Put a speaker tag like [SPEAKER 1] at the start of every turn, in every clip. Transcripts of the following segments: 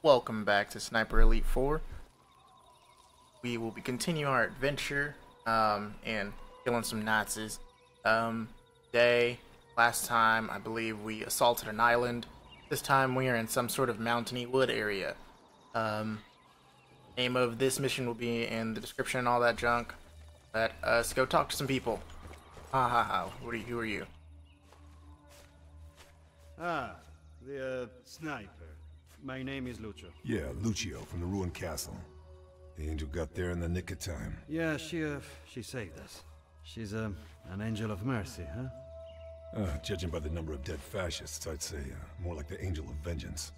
[SPEAKER 1] welcome back to Sniper Elite 4. We will be continuing our adventure and killing some Nazis. Last time I believe we assaulted an island. This time we are in some sort of mountainy wood area. Name of this mission will be in the description and all that junk. Let us go talk to some people. Ha ha ha. Who are you?
[SPEAKER 2] The sniper. My name is Lucio.
[SPEAKER 3] Yeah, Lucio from the ruined castle. The angel got there in the nick of time.
[SPEAKER 2] Yeah, she saved us. She's an angel of mercy, huh?
[SPEAKER 3] Judging by the number of dead fascists, I'd say more like the angel of vengeance.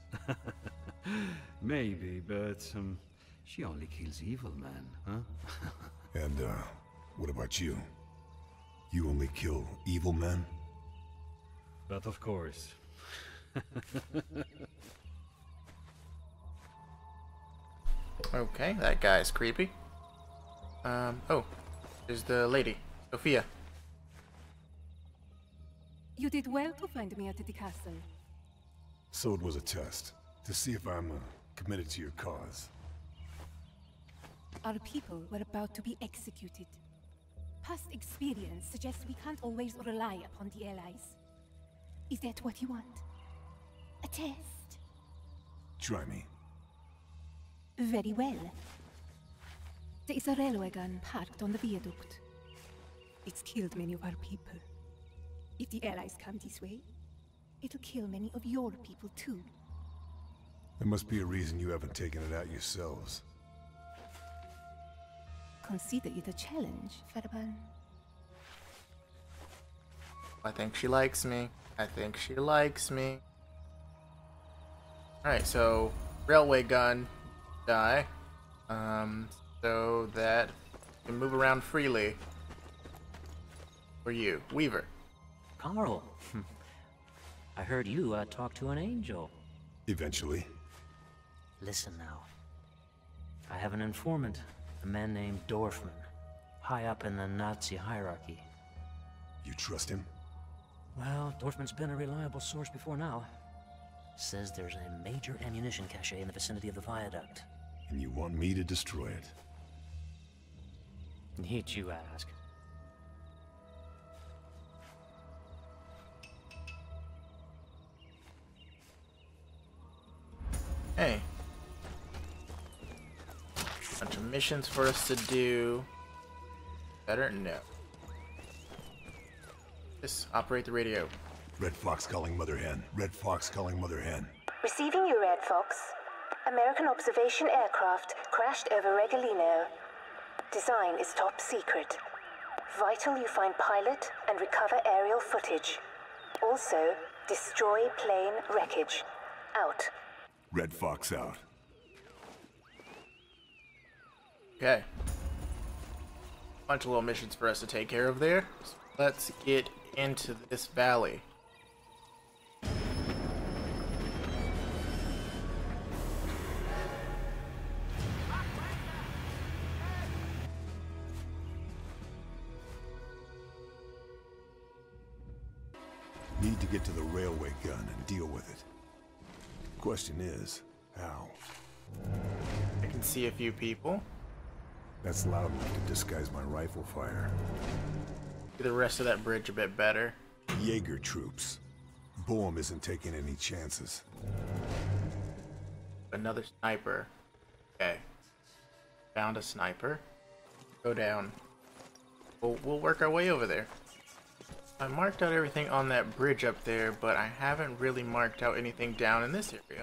[SPEAKER 2] Maybe, but she only kills evil men, huh?
[SPEAKER 3] And what about you? You only kill evil men?
[SPEAKER 2] But of course.
[SPEAKER 1] Okay, that guy's creepy. Oh, there's the lady, Sophia.
[SPEAKER 4] You did well to find me at the castle.
[SPEAKER 3] So it was a test, to see if I'm committed to your cause.
[SPEAKER 4] Our people were about to be executed. Past experience suggests we can't always rely upon the Allies. Is that what you want? A test?
[SPEAKER 3] Try me.
[SPEAKER 4] Very well. There is a railway gun parked on the viaduct. It's killed many of our people. If the Allies come this way, it'll kill many of your people too.
[SPEAKER 3] There must be a reason you haven't taken it out yourselves.
[SPEAKER 4] Consider it a challenge, Fairburne.
[SPEAKER 1] I think she likes me. I think she likes me. Alright, so railway gun, die. So that you can move around freely. For you, Weaver.
[SPEAKER 5] Karl, I heard you talk to an angel.
[SPEAKER 3] Eventually.
[SPEAKER 5] Listen now. I have an informant, a man named Dorfman, high up in the Nazi hierarchy.
[SPEAKER 3] You trust him?
[SPEAKER 5] Well, Dorfman's been a reliable source before now. Says there's a major ammunition cache in the vicinity of the viaduct.
[SPEAKER 3] And you want me to destroy it?
[SPEAKER 5] Need you ask?
[SPEAKER 1] Hey. Bunch of missions for us to do. Better? No. Just operate the radio.
[SPEAKER 3] Red Fox calling Mother Hen. Red Fox calling Mother Hen.
[SPEAKER 6] Receiving you, Red Fox. American observation aircraft crashed over Regilino. Design is top secret. Vital you find pilot and recover aerial footage. Also, destroy plane wreckage. Out.
[SPEAKER 3] Red Fox out.
[SPEAKER 1] Okay. Bunch of little missions for us to take care of there. So let's get into this valley.
[SPEAKER 3] Need to get to the railway gun and deal with it. Question is, how?
[SPEAKER 1] I can see a few people.
[SPEAKER 3] That's loud enough to disguise my rifle fire.
[SPEAKER 1] See the rest of that bridge a bit better.
[SPEAKER 3] Jaeger troops. Boehm isn't taking any chances.
[SPEAKER 1] Another sniper. Okay. Found a sniper. Go down. We'll work our way over there. I marked out everything on that bridge up there, but I haven't really marked out anything down in this area.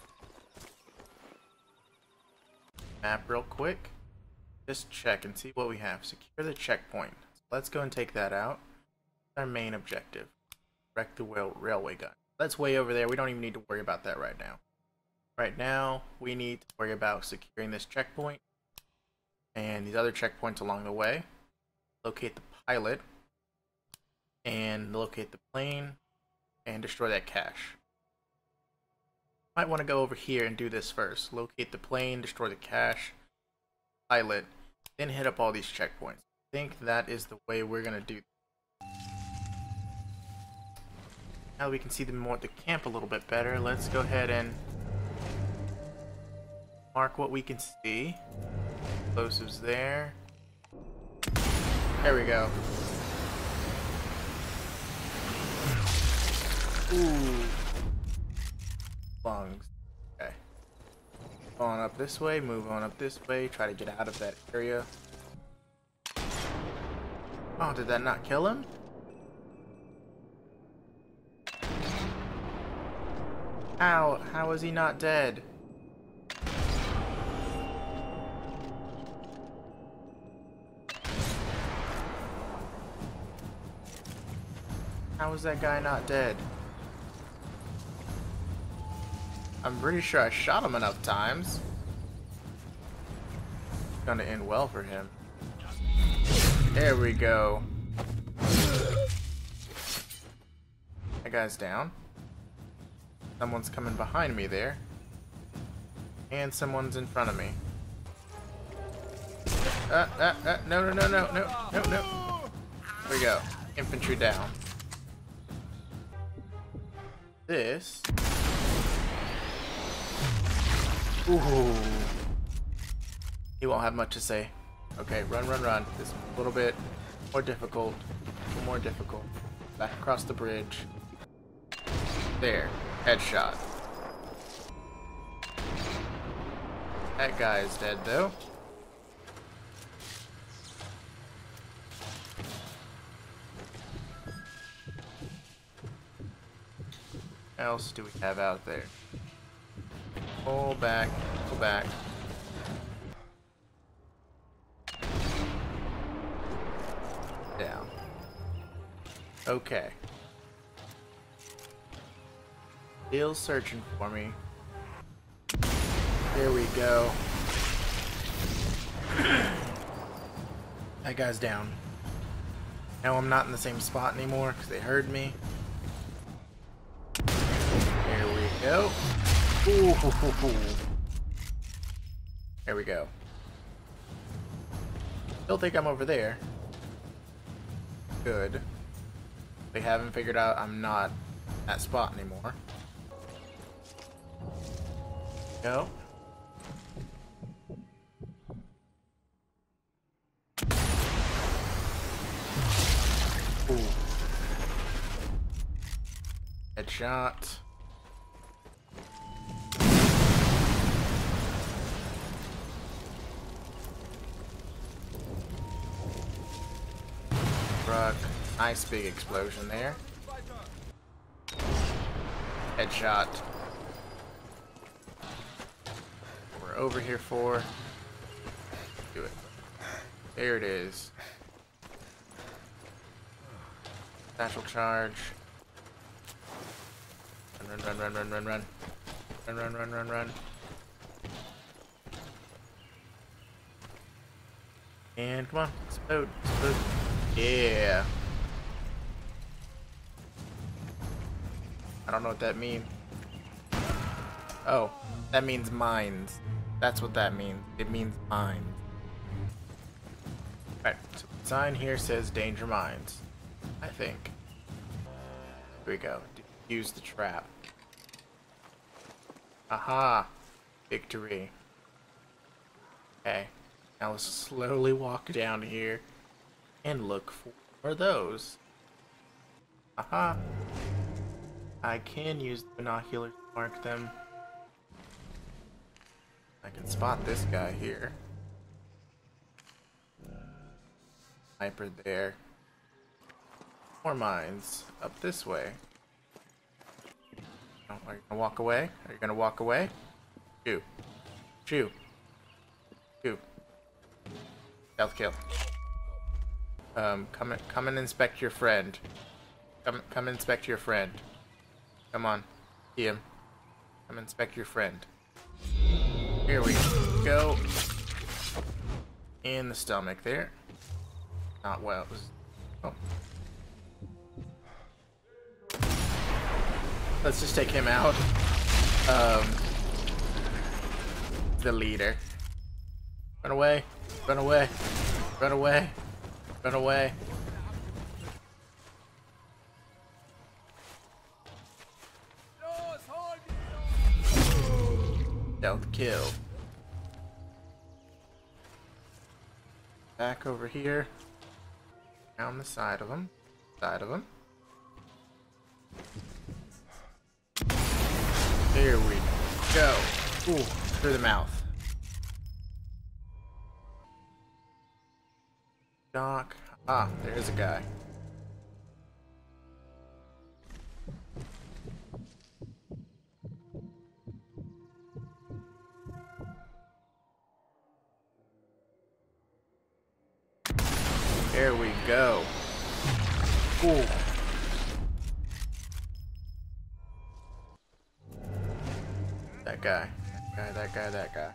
[SPEAKER 1] Map real quick. Just check and see what we have. Secure the checkpoint. Let's go and take that out. Our main objective. Wreck the railway gun. That's way over there. We don't even need to worry about that right now. Right now, we need to worry about securing this checkpoint and these other checkpoints along the way. Locate the pilot and locate the plane and destroy that cache. Might want to go over here and do this first. Locate the plane, destroy the cache, pilot, then hit up all these checkpoints. I think that is the way we're gonna do. Now that we can see the camp a little bit better, let's go ahead and mark what we can see. Explosives there. There we go. Ooh. Lungs. Okay. Move on up this way, move on up this way, try to get out of that area. Oh, did that not kill him? How is he not dead? How is that guy not dead? I'm pretty sure I shot him enough times. It's gonna end well for him. There we go. That guy's down. Someone's coming behind me there. And someone's in front of me. No. There we go. Infantry down. This. Ooh. He won't have much to say. Okay, run. This is a little bit more difficult. A little more difficult. Back across the bridge. There. Headshot. That guy is dead though. What else do we have out there? Pull back, pull back. Down. Okay. Still searching for me. There we go. That guy's down. Now I'm not in the same spot anymore because they heard me. There we go. Ooh. There we go. Still think I'm over there. Good. They haven't figured out I'm not at that spot anymore. Go. Ooh. Headshot. Truck. Nice big explosion there. Headshot. We're over here for. Do it. There it is. Satchel charge. Run. And come on, explode. Yeah. I don't know what that means. Oh, that means mines. That's what that means. It means mines. Right, so the sign here says danger mines. I think. Here we go. Use the trap. Aha! Victory. Okay. Now let's slowly walk down here and look for those. Aha! I can use the binoculars to mark them. I can spot this guy here. Sniper there. More mines up this way. Oh, are you gonna walk away? Are you gonna walk away? Shoo. Shoo. Shoo. Stealth kill. Come and inspect your friend. Come inspect your friend. Come on. See him. Come inspect your friend. Here we go. In the stomach there. Not well. It was, oh. Let's just take him out. The leader. Run away. Run away. Run away. Run away. Stealth kill. back over here. Down the side of him. Side of him. There we go. Ooh, through the mouth. Doc. Ah, there's a guy. There we go. Ooh. That guy. That guy.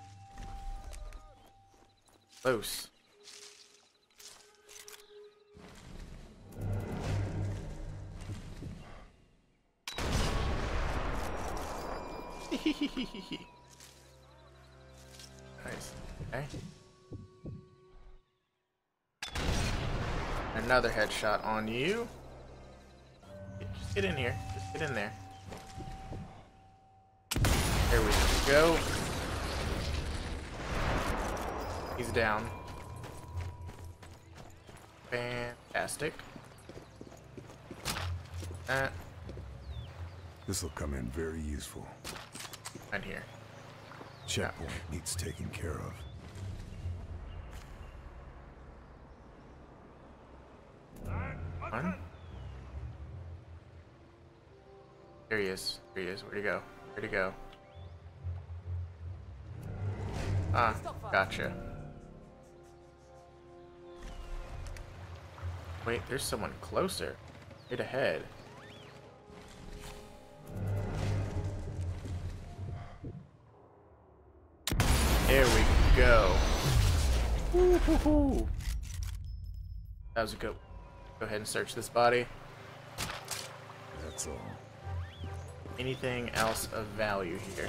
[SPEAKER 1] Close. Nice. Okay. Another headshot on you. Just get in here. Just get in there. There we go. He's down. Fantastic.
[SPEAKER 3] This will come in very useful.
[SPEAKER 1] Right here.
[SPEAKER 3] Checkpoint needs taken care of.
[SPEAKER 1] One. There he is. There he is. Where'd he go? Where'd he go? Ah, gotcha. Wait, there's someone closer. Right ahead. There we go. Woo-hoo-hoo. That was a good. Go ahead and search this body.
[SPEAKER 3] That's all.
[SPEAKER 1] Anything else of value here?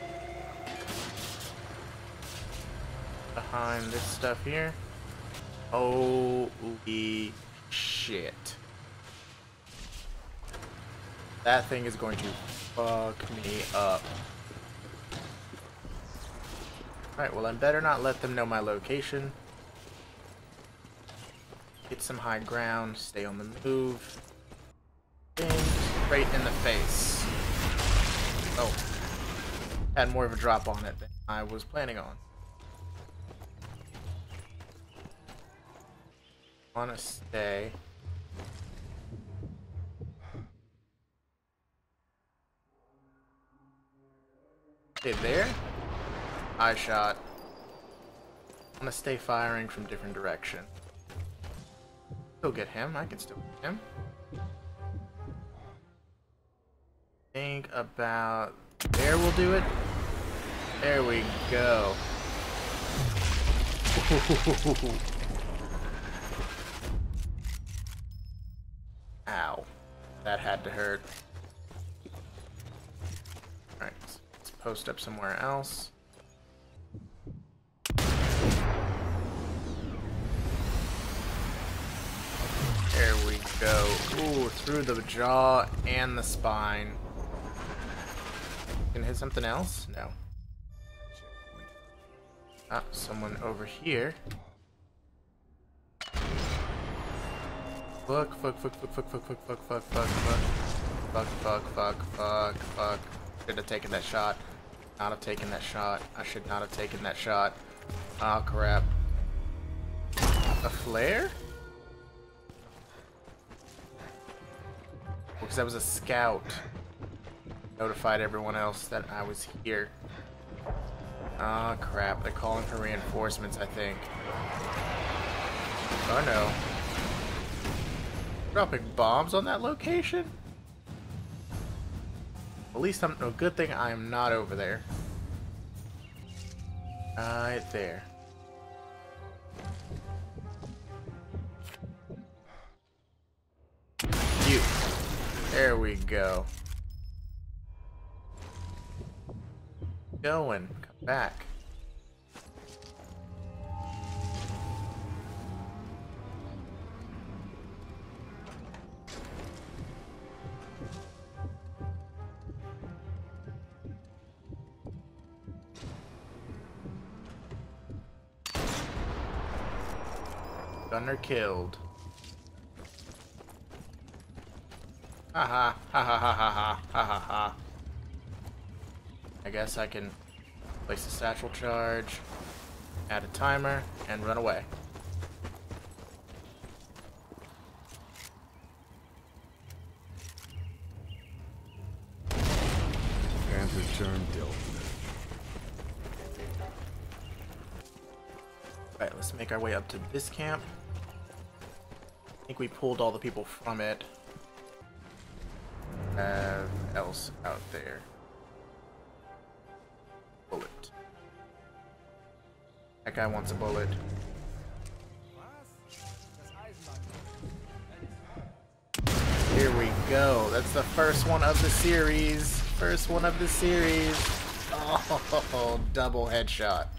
[SPEAKER 1] Behind this stuff here. Holy shit. That thing is going to fuck me up. Alright, well I better not let them know my location. Get some high ground, stay on the move. And right in the face. Oh. Had more of a drop on it than I was planning on. Wanna stay. Okay, there. Eye shot. I'm gonna stay firing from different direction. Still get him. I can still get him. Think about there. We'll do it. There we go. Ow. That had to hurt. Alright, let's post up somewhere else. There we go. Ooh, through the jaw and the spine. Can hit something else? No. Ah, someone over here. Fuck. Should have taken that shot. Not have taken that shot. I should not have taken that shot. Oh crap. A flare? Because that was a scout. Notified everyone else that I was here. Oh crap, they're calling for reinforcements, I think. Oh no. Dropping bombs on that location? At least I'm a good thing I am not over there. Right there. You. There we go. Going. Come back. Gunner killed. Ha ha ha ha ha ha ha ha ha ha. I guess I can place a satchel charge, add a timer, and run away.
[SPEAKER 3] Panther turn Delta.
[SPEAKER 1] Alright, let's make our way up to this camp. I think we pulled all the people from it. What else out there? Bullet. That guy wants a bullet. Here we go. That's the first one of the series. First one of the series. Oh, double headshot.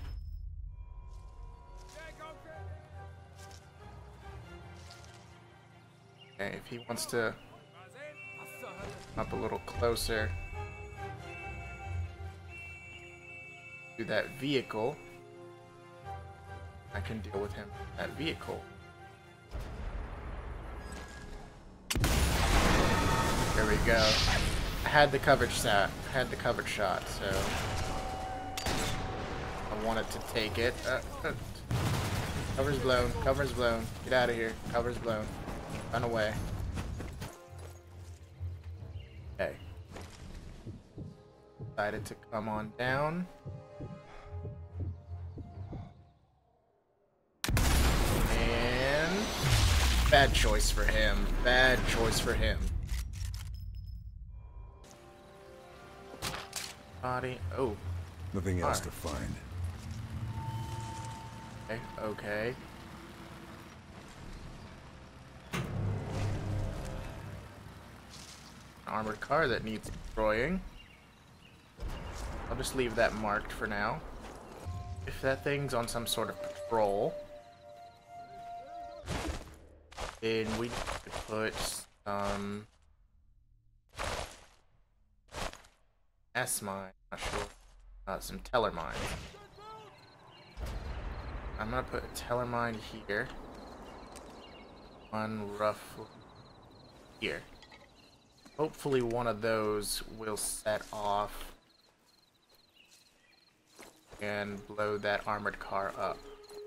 [SPEAKER 1] Okay, if he wants to come up a little closer to that vehicle, I can deal with him in that vehicle. There we go. I had the coverage shot. So I wanted to take it. Cover's blown. Cover's blown. Get out of here. Cover's blown. Run away. Okay. Decided to come on down. And bad choice for him. Bad choice for him. Body. Oh.
[SPEAKER 3] Nothing else to find.
[SPEAKER 1] Okay. Okay. Armored car that needs destroying. I'll just leave that marked for now. If that thing's on some sort of patrol, then we could put some S-mine, not sure, some teller mine. I'm gonna put a teller mine here. One roughly here. Hopefully one of those will set off and blow that armored car up.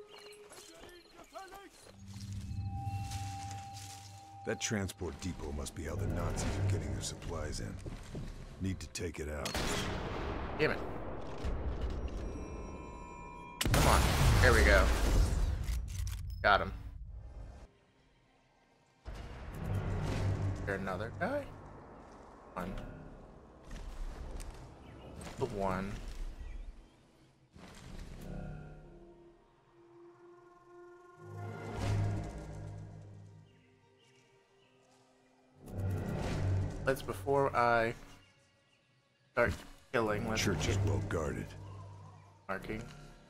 [SPEAKER 3] That transport depot must be how the Nazis are getting their supplies in. Need to take it out.
[SPEAKER 1] Damn it. Come on. There we go. Got him. Is there another guy? One. The one. Let's, before I start killing, let's
[SPEAKER 3] Church is well guarded.
[SPEAKER 1] marking.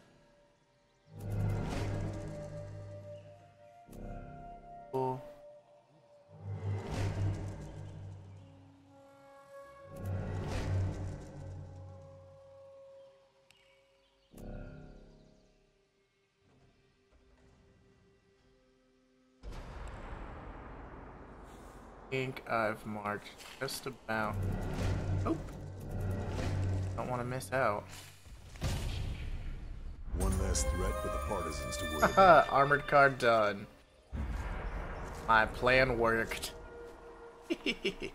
[SPEAKER 1] Cool. I think I've marked just about. Oh, don't want to miss out.
[SPEAKER 3] One less threat for the partisans to worry about.
[SPEAKER 1] Armored car done. My plan worked. Okay,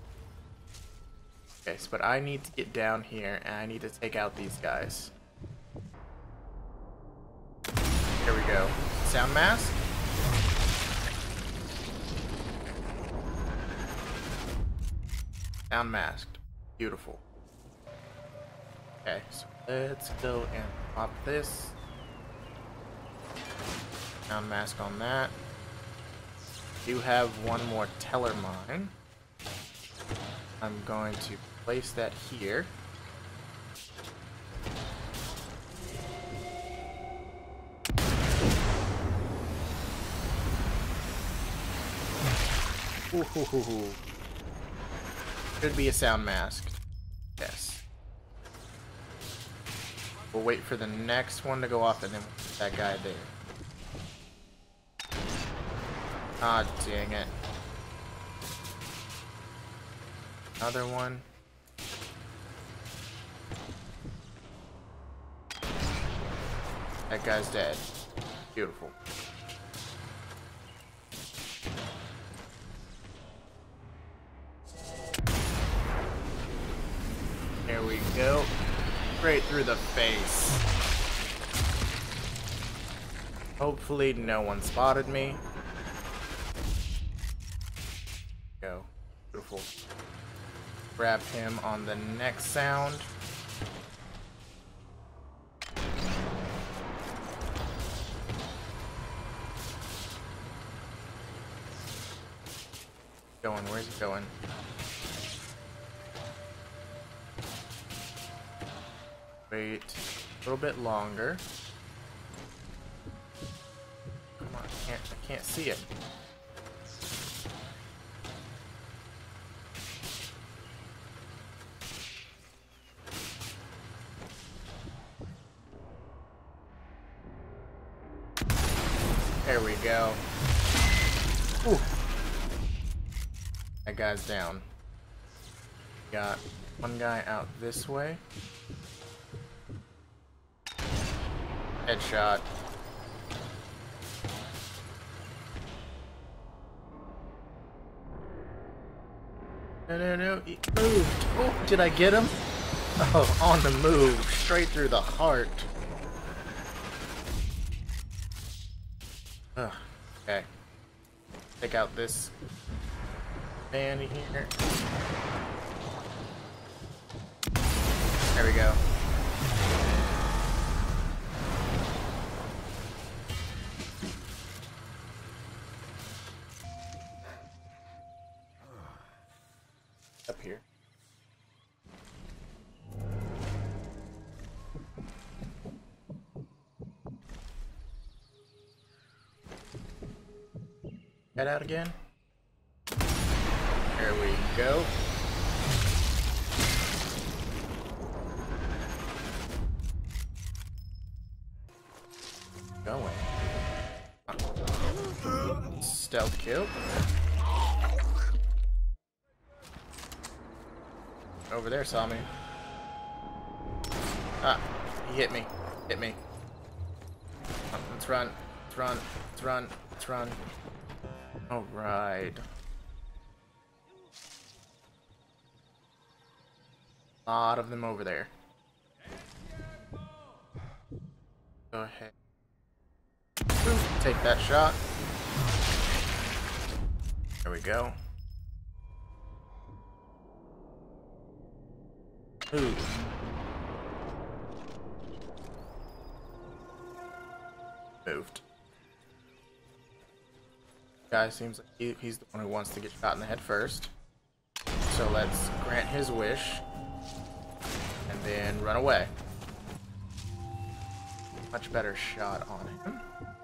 [SPEAKER 1] so, but I need to get down here and I need to take out these guys. Here we go. Sound mask? Sound masked. Beautiful. Okay, so let's go and pop this. Sound mask on that. Do have one more teller mine. I'm going to place that here. Ooh, hoo, hoo, hoo. Should be a sound mask. Yes. We'll wait for the next one to go off and then we'll put that guy there. Ah, dang it. Another one. That guy's dead. Beautiful. There we go. Straight through the face. Hopefully no one spotted me. Go. Beautiful. Grab him on the next sound. Going, where's he going? Wait a little bit longer. Come on, I can't see it. There we go. Ooh. That guy's down. Got one guy out this way. Headshot. No, he moved. Oh, did I get him? Oh, on the move, straight through the heart. Ugh, okay. Take out this man here. There we go. Up here. Head out again. There we go. Going. Stealth kill. Over there saw me. Ah, he hit me. Hit me. Let's run. Let's run. Let's run. Let's run. Alright. A lot of them over there. Go ahead. Take that shot. There we go. Ooh. Moved. Guy seems like he's the one who wants to get shot in the head first. So let's grant his wish. And then run away. Much better shot on him.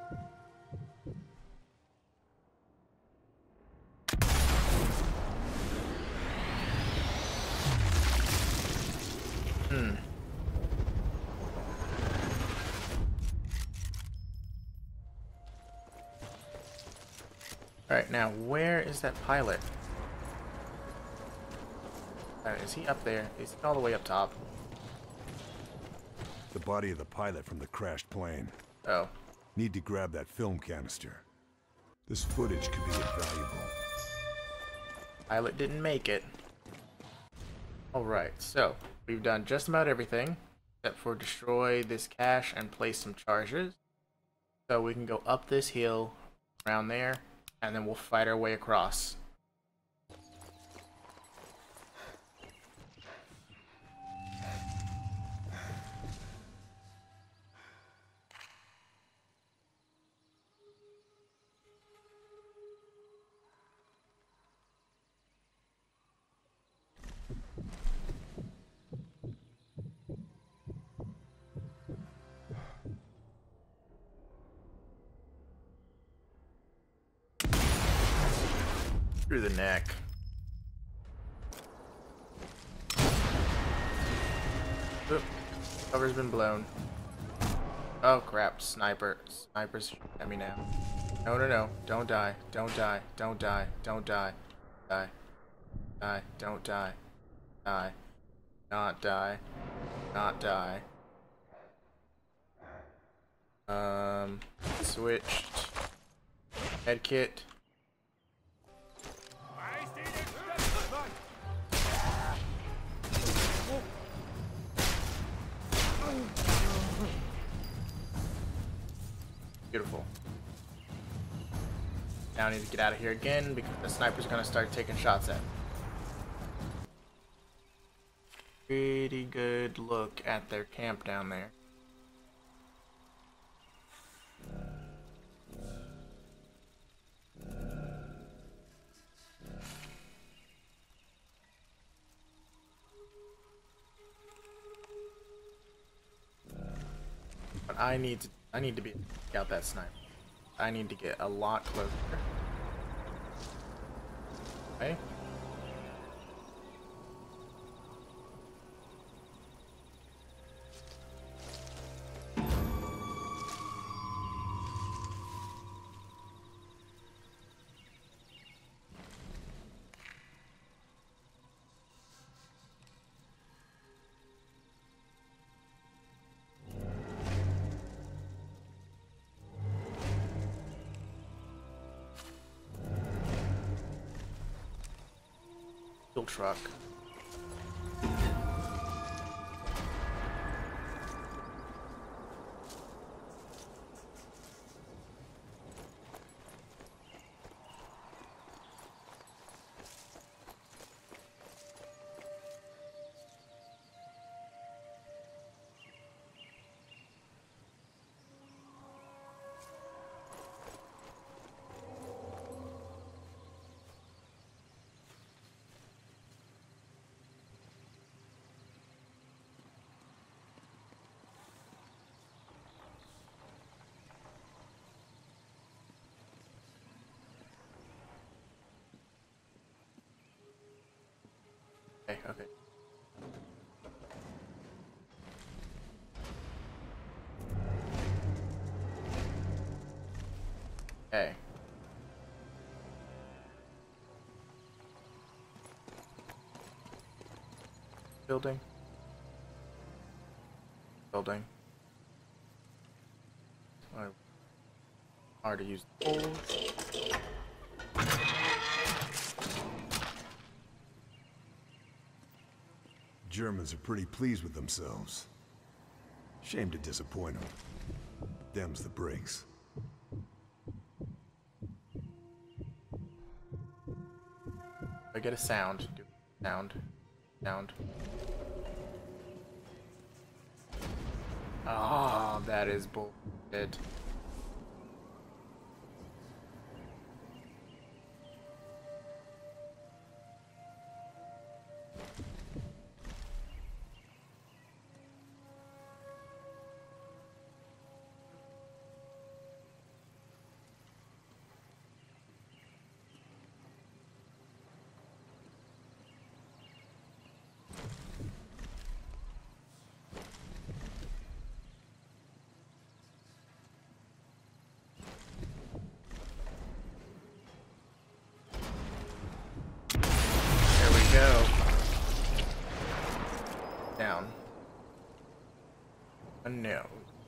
[SPEAKER 1] Alright, now where is that pilot? Is he up there? Is he all the way up top?
[SPEAKER 3] The body of the pilot from the crashed plane.
[SPEAKER 1] Oh.
[SPEAKER 3] Need to grab that film canister. This footage could be invaluable.
[SPEAKER 1] Pilot didn't make it. Alright, so we've done just about everything except for destroy this cache and place some charges. So we can go up this hill around there and then we'll fight our way across. Through the neck. Oop. Cover's been blown. Oh crap, sniper. Sniper's shooting at me now. No, no, no. Don't die. Don't die. Don't die. Don't die. Die. Die. Don't die. Die. Not die. Not die. Switched. Head kit. Beautiful. Now I need to get out of here again because the sniper's gonna start taking shots at me. Pretty good look at their camp down there. But I need to be out that sniper. I need to get a lot closer. Okay. Truck. Okay, okay. Okay. Building. Building. Hard to use the poles.
[SPEAKER 3] Germans are pretty pleased with themselves. Shame to disappoint them. Them's the breaks.
[SPEAKER 1] I get a sound. Do sound. Sound. Oh, that is bullshit. Go. Down. No.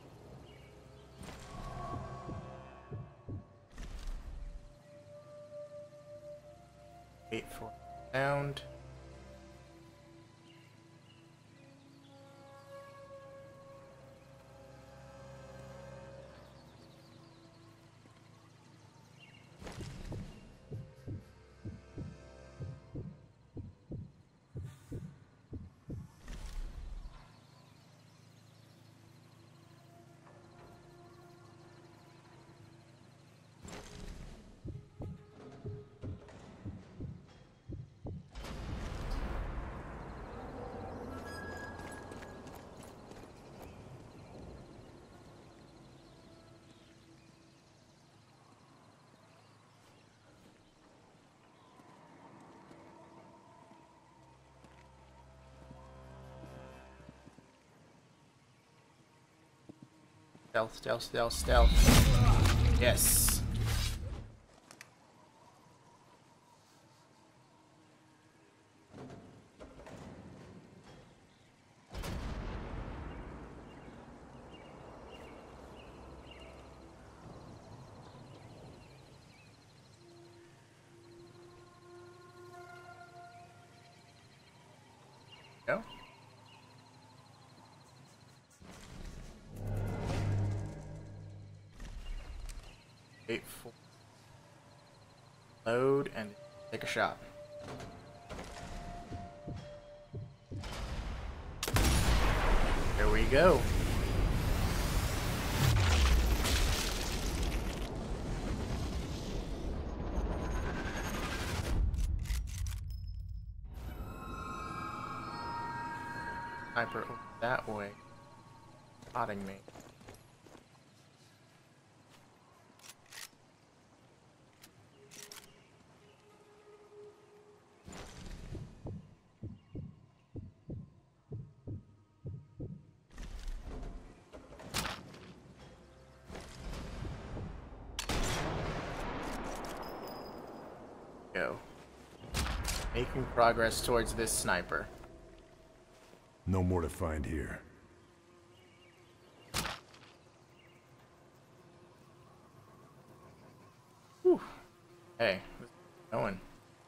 [SPEAKER 1] Wait for sound. Stealth, stealth, stealth, stealth. Yes. wait for load and take a shot. There we go. Sniper over that way, spotting me. Go. Making progress towards this sniper.
[SPEAKER 3] No more to find here.
[SPEAKER 1] Whew. Hey, this is going.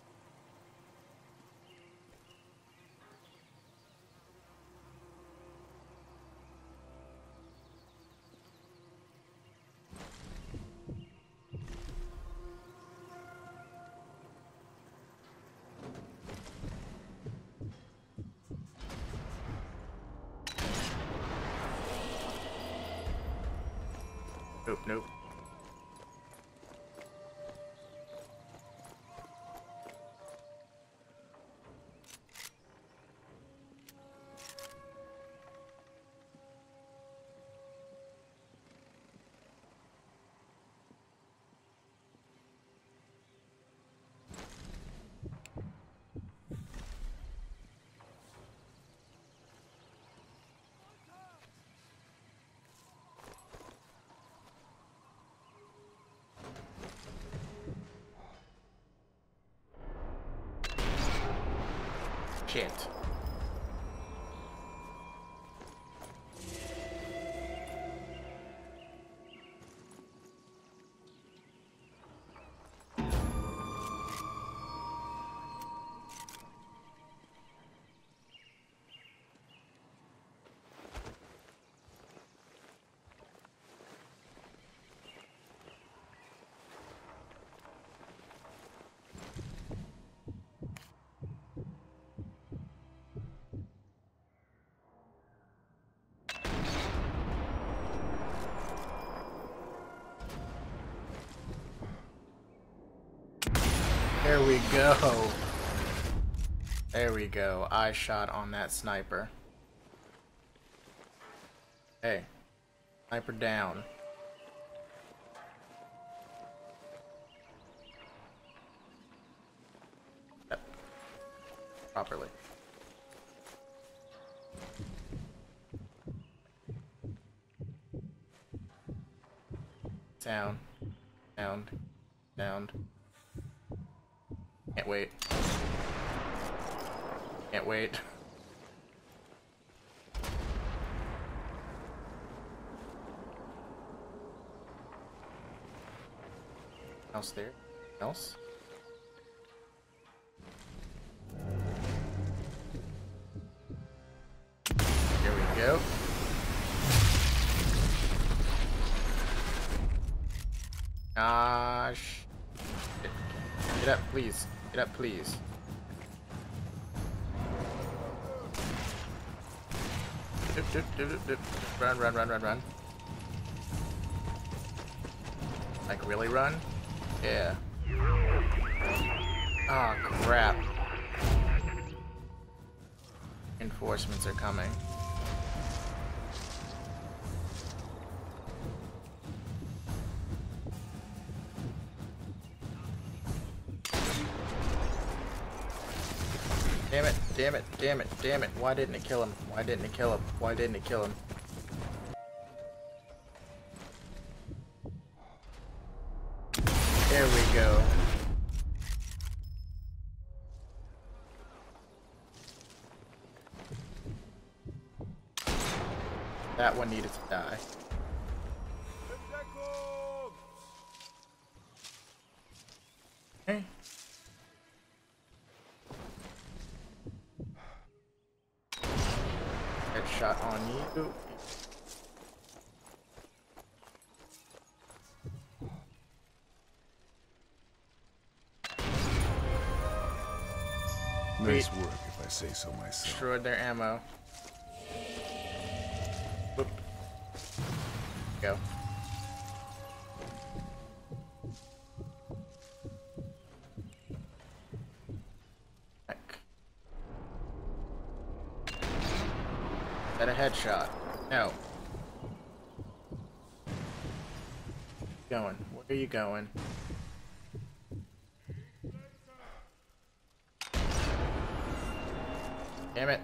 [SPEAKER 1] Nope, nope. Shit. There we go. There we go. I shot on that sniper. Hey. Sniper down. Yep. Properly. Down. Down. Down. Can't wait. Can't wait. Else there? Else? Here we go. Gosh. Get up, please. Get up, please. Run, run, run, run, run. Like, really run? Yeah. Ah, oh, crap. Reinforcements are coming. Damn it, damn it, damn it, damn it. Why didn't it kill him? Why didn't it kill him? Why didn't it kill him? There we go. That one needed to die. Okay. Headshot on you.
[SPEAKER 3] Nice work, if I say so myself.
[SPEAKER 1] Destroyed their ammo. Whoop. Go. Heck. Is that a headshot? No. Going. Where are you going? Damn it.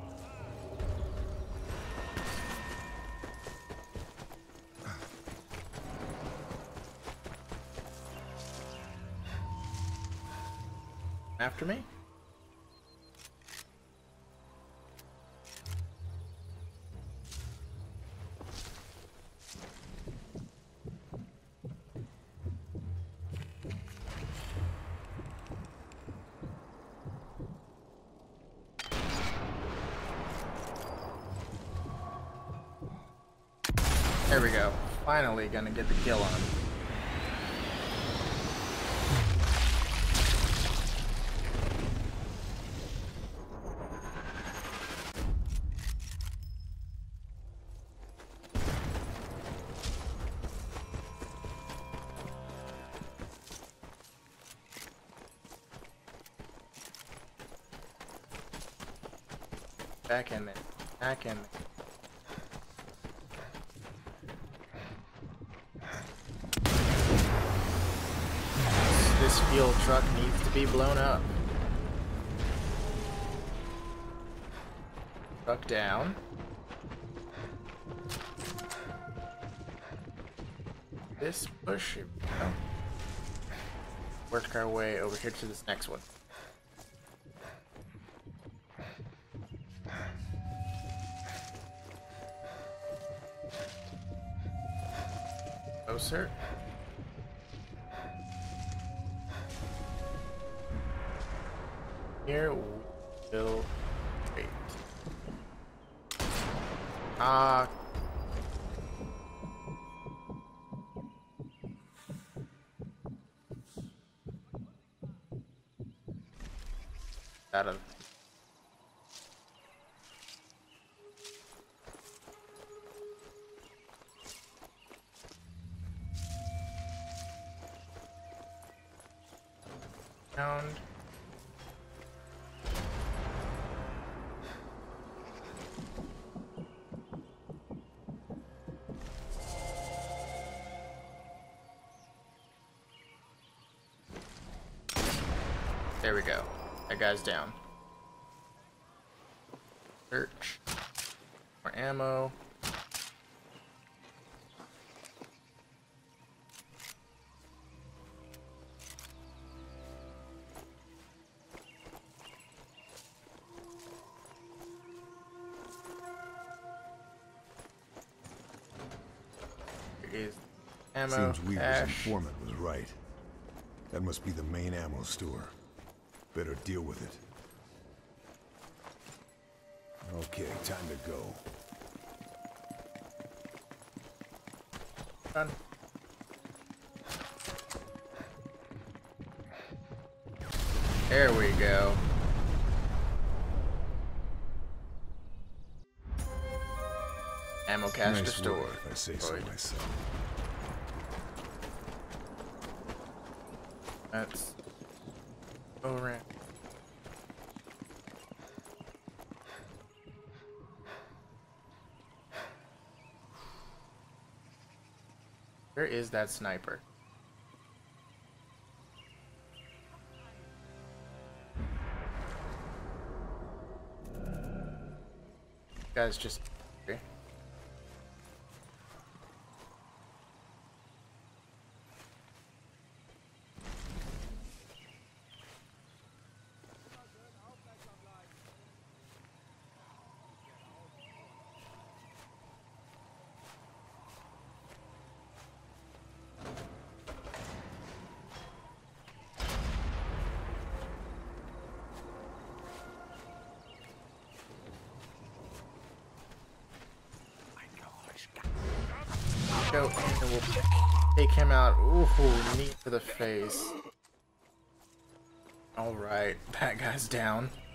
[SPEAKER 1] After me? There we go. Finally gonna get the kill on him. Back in there. Back in there. This fuel truck needs to be blown up. Truck down. This push. Oh. Work our way over here to this next one. Closer. Here we will wait. Out of pound. There we go. That guy's down. Search. More ammo. Here is ammo.
[SPEAKER 3] Seems Weaver's
[SPEAKER 1] cash.
[SPEAKER 3] informant was right. That must be the main ammo store. Better deal with it. Okay, time to go.
[SPEAKER 1] Done. There we go. Ammo cache
[SPEAKER 3] Nice
[SPEAKER 1] restored.
[SPEAKER 3] work, if I say so
[SPEAKER 1] Destroyed.
[SPEAKER 3] myself.
[SPEAKER 1] That's over. Where is that sniper? Guys, just okay. Go and we'll take him out. Ooh, knee to the face. Alright, that guy's down.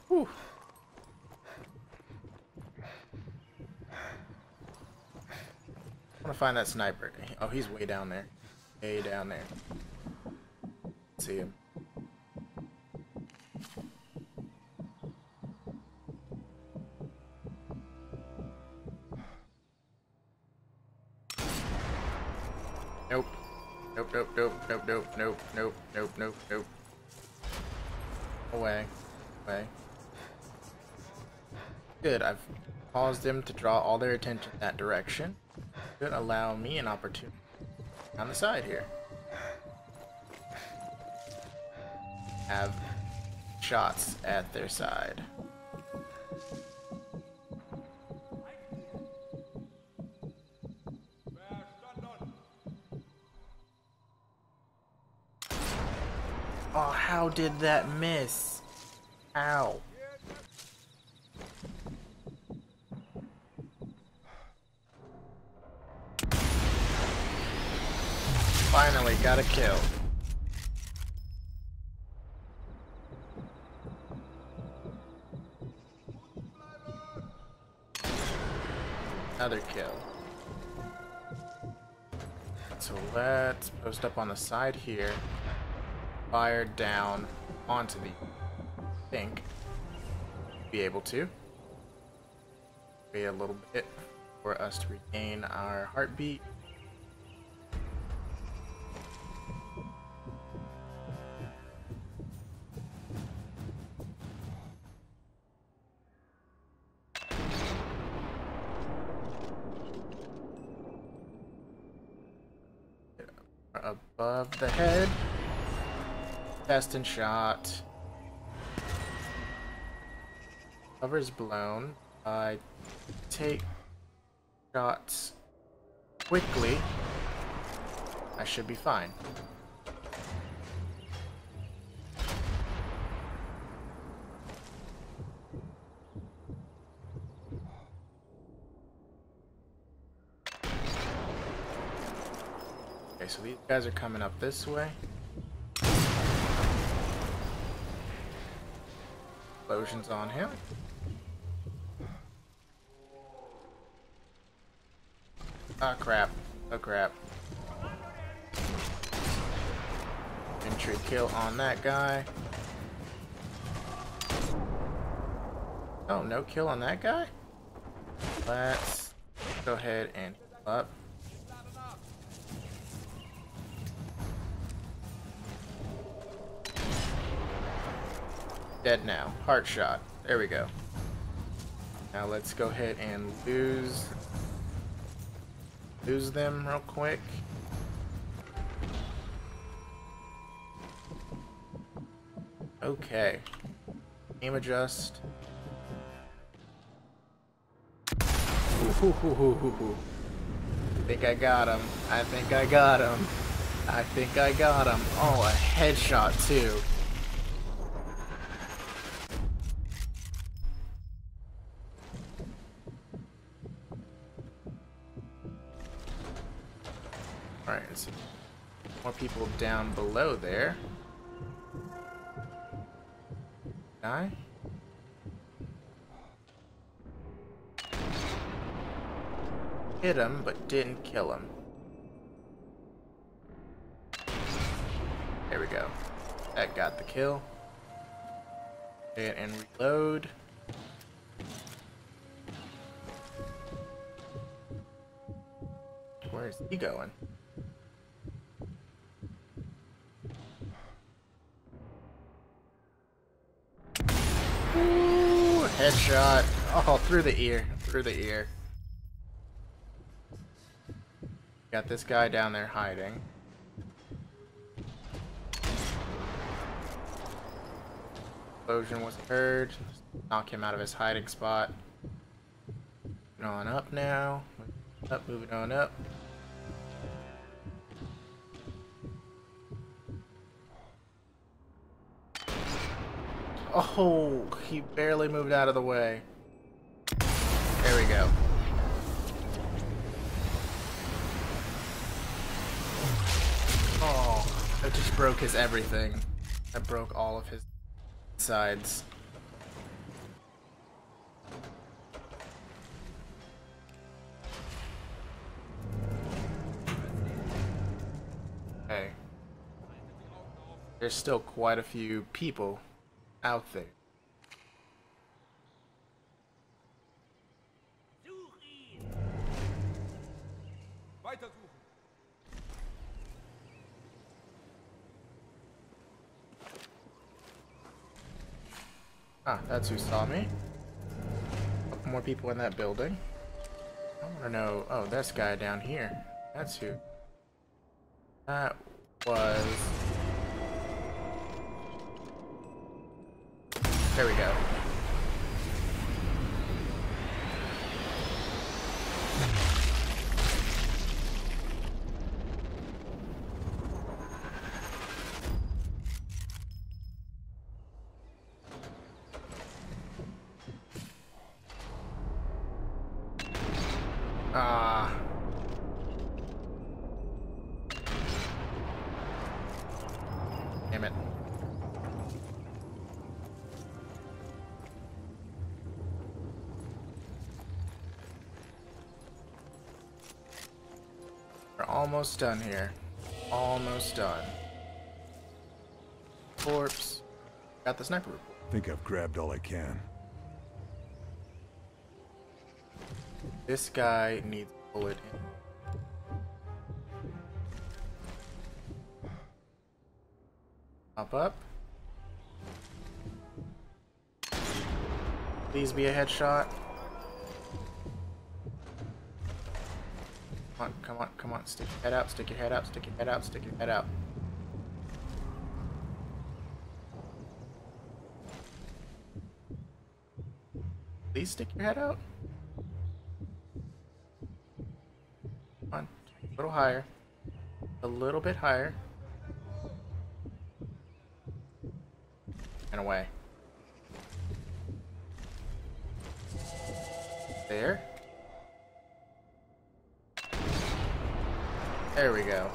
[SPEAKER 1] Whew. I want to find that sniper. Oh, he's way down there. Way down there. See him. Nope. Nope, nope, nope, nope, nope, nope, nope, nope, nope, nope. Away. Away. Good, I've caused them to draw all their attention that direction. Could allow me an opportunity on the side here. Have shots at their side. Oh, how did that miss? Ow. Finally got a kill. Another kill. So let's post up on the side here. Fire down onto the thing. Be able to. Wait a little bit for us to regain our heartbeat. Above the head. Test and shot. Cover's blown. I take shots quickly. I should be fine. Okay, so these guys are coming up this way. Explosions on him. Oh crap. Oh crap. Entry kill on that guy. Oh, no kill on that guy? Let's go ahead and heal up. Dead now. Heart shot. There we go. Now let's go ahead and lose them real quick. Okay. Aim adjust. Ooh. I think I got him. I think I got him. I think I got him. Oh, a headshot too. Alright, so more people down below there. Die? Hit him, but didn't kill him. There we go. That got the kill. And reload. Where's he going? Ooh, headshot. Oh, through the ear. Through the ear. Got this guy down there hiding. Explosion was heard. Knock him out of his hiding spot. Moving on up now. Moving on up. Oh, he barely moved out of the way. There we go. Oh, that just broke his everything. That broke all of his sides. Okay. There's still quite a few people out there. Ah, that's who saw me. A couple more people in that building. I want to know. Oh, this guy down here. That's who. That was. There we go. Ah. Damn it. We're almost done here. Almost done. Corpse. Got the sniper report.
[SPEAKER 3] Think I've grabbed all I can.
[SPEAKER 1] This guy needs a bullet in. Pop up. Please be a headshot. Come on, come on, come on. Stick your head out, stick your head out, stick your head out, stick your head out. Please stick your head out. Come on, a little higher. A little bit higher. And away. There. There we go.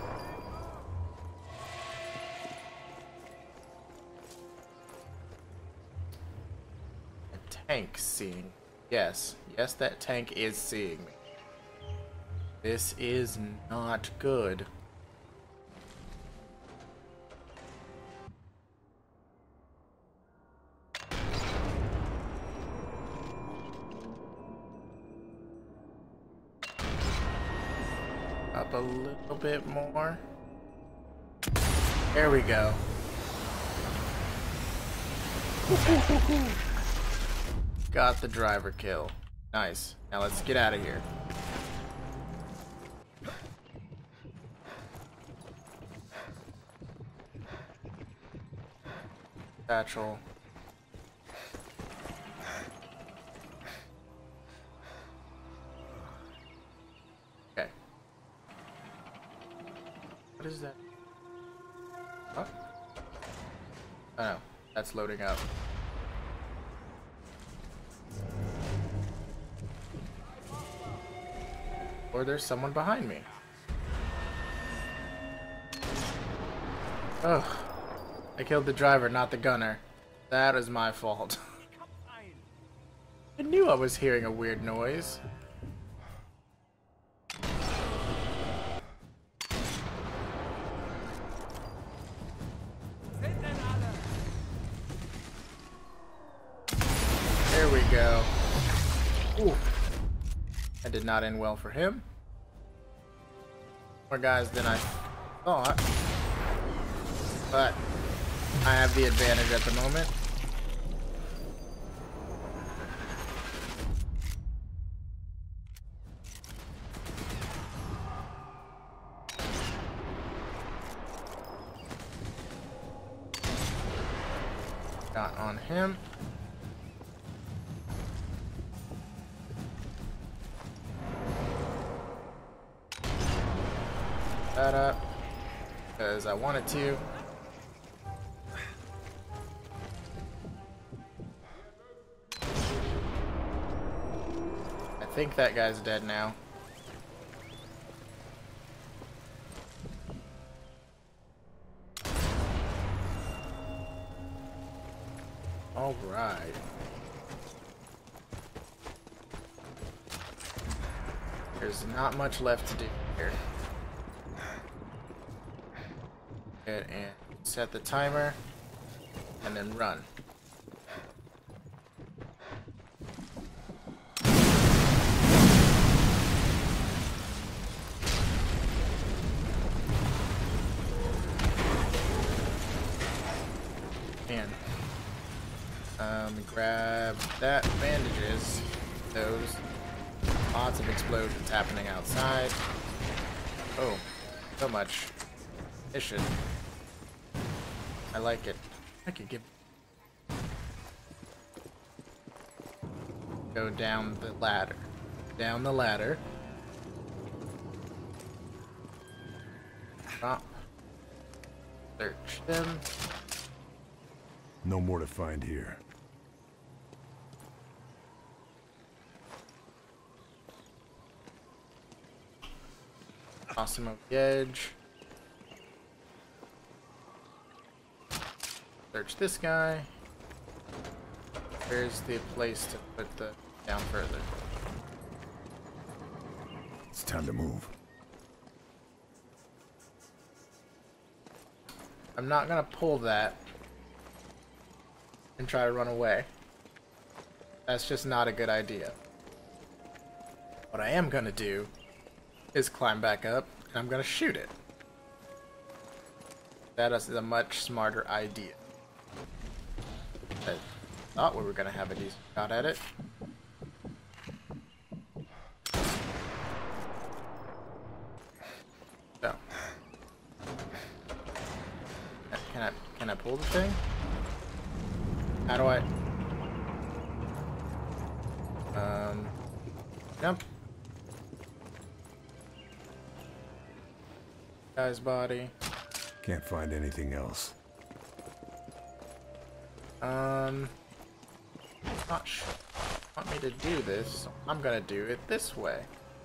[SPEAKER 1] A tank seeing. Yes. Yes, that tank is seeing me. This is not good. Up a little bit more. There we go. Got the driver kill. Nice. Now let's get out of here. Satchel. Okay. What is that? Oh. Oh no, that's loading up. Or there's someone behind me. Ugh. I killed the driver, not the gunner. That is my fault. I knew I was hearing a weird noise. There we go. Ooh. That did not end well for him. More guys than I thought. But I have the advantage at the moment. Got on him. That up because I wanted to. I think that guy's dead now. All right. There's not much left to do here. ahead and set the timer, and then run. And grab that bandages. Those. Lots of explosions happening outside. Oh, so much. Mission. I like it. I could give. Go down the ladder. Down the ladder. Drop. Search them.
[SPEAKER 3] No more to find here.
[SPEAKER 1] Toss him over the edge. Search this guy. Where's the place to put the down further?
[SPEAKER 3] It's time to move.
[SPEAKER 1] I'm not gonna pull that and try to run away. That's just not a good idea. What I am gonna do is climb back up and I'm gonna shoot it. That is a much smarter idea. I thought we were gonna have a decent shot at it. So, can I pull the thing? How do I? Jump. Guy's body.
[SPEAKER 3] Can't find anything else.
[SPEAKER 1] Not sure. Want me to do this? So I'm gonna do it this way.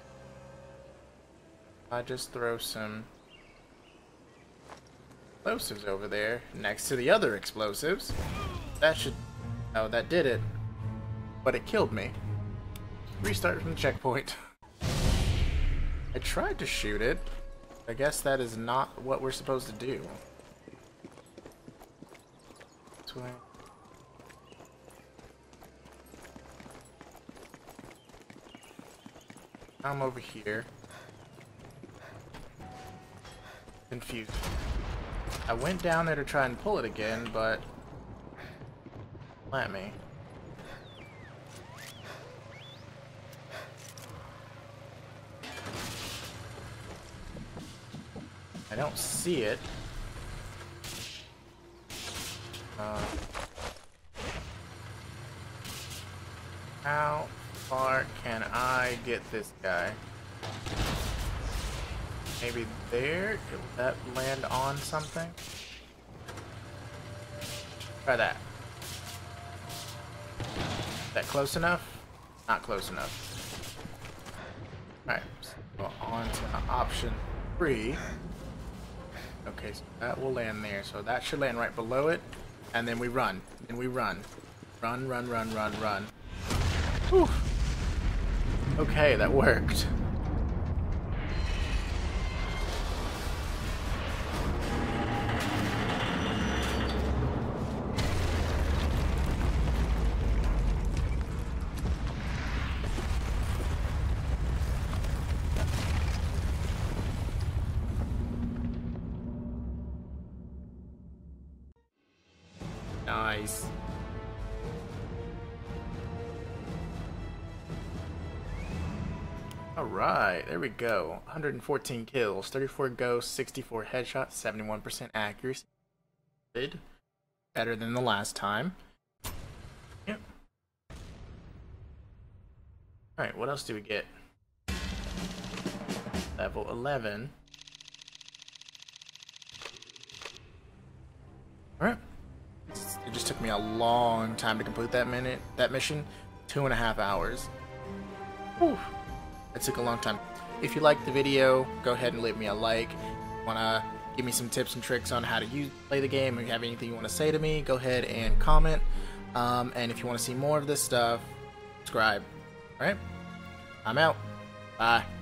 [SPEAKER 1] I just throw some explosives over there next to the other explosives. That should. Oh, that did it. But it killed me. Restart from the checkpoint. I tried to shoot it. I guess that is not what we're supposed to do. This way. I'm over here. Confused. I went down there to try and pull it again, but let me. I don't see it. How far can I get this guy? Maybe there? Could that land on something? Try that. Is that close enough? Not close enough. Alright, so go on to option 3. Okay, so that will land there. So that should land right below it. And then we run. And we run. Run, run, run, run, run. Whew. Okay, that worked. Nice. Alright, there we go. 114 kills, 34 ghosts, 64 headshots, 71% accuracy. Good. Better than the last time. Yep. Alright, what else do we get? Level 11. Alright. It just took me a long time to complete that mission. 2.5 hours. Whew. That took a long time. If you liked the video, go ahead and leave me a like. Wanna give me some tips and tricks on how to play the game, or you have anything you want to say to me, go ahead and comment. And if you want to see more of this stuff, subscribe. Alright? I'm out. Bye.